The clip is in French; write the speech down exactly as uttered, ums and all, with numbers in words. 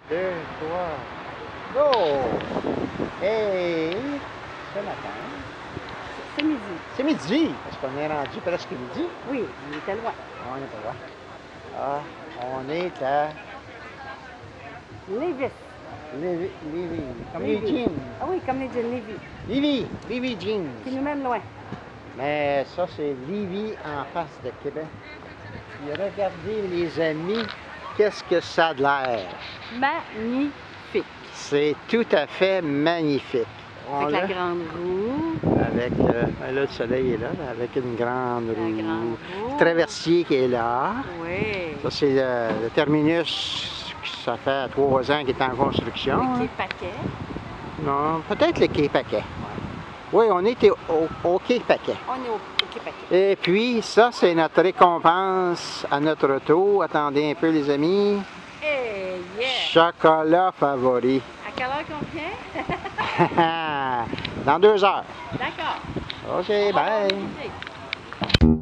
deux, trois, go! Hey! Ce matin. C'est midi. C'est midi, parce qu'on est rendu presque midi. Oui, il était loin. On est pas loin. Ah, on est à Lévis. Lévis, Lévis, comme Lévis. les jeans. Ah oui, comme les jeans, Lévis. Lévis, Lévis Jeans. Qui nous mène loin. Mais ça, c'est Lévis en face de Québec. Puis regardez, les amis, qu'est-ce que ça a de l'air. Magnifique. C'est tout à fait magnifique. On Avec la l'a- grande roue. Avec, euh, ben là, le soleil est là, là, avec une grande La roue. grande roue. Traversier qui est là. Oui. Ça, c'est le, le terminus, ça fait trois ans qu'il est en construction. Le hein. quai Paquet. Non, peut-être le quai Paquet. Oui, on était au, au quai Paquet. On est au, au quai Paquet. Et puis, ça, c'est notre récompense à notre auto. Attendez un peu, les amis. Hey, yeah! Chocolat favori. À quelle heure qu'on vient? Dans deux heures. D'accord. OK, On va bye. visiter.